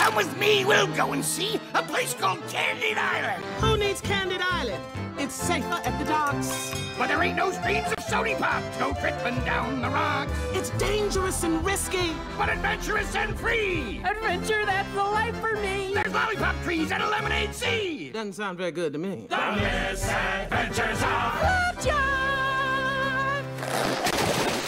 Come with me, we'll go and see a place called Candid Island. Who needs Candid Island? It's safer at the docks. But there ain't no streams of sody pop, no tripping down the rocks. It's dangerous and risky, but adventurous and free. Adventure, that's the life for me. There's lollipop trees and a lemonade sea. Doesn't sound very good to me. The misadventures of Lovejoy!